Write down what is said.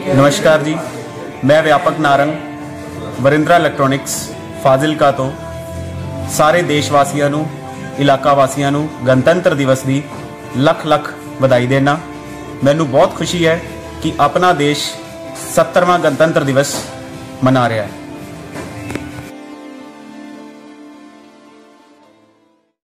नमस्कार जी, मैं व्यापक नारंग वरिंद्रा इलैक्ट्रॉनिक्स फाजिलका तो सारे देशवासियों नूं, इलाका वासियों नूं गणतंत्र दिवस की लख लख बधाई देना। मैनू बहुत खुशी है कि अपना देश 70वां गणतंत्र दिवस मना रहा है।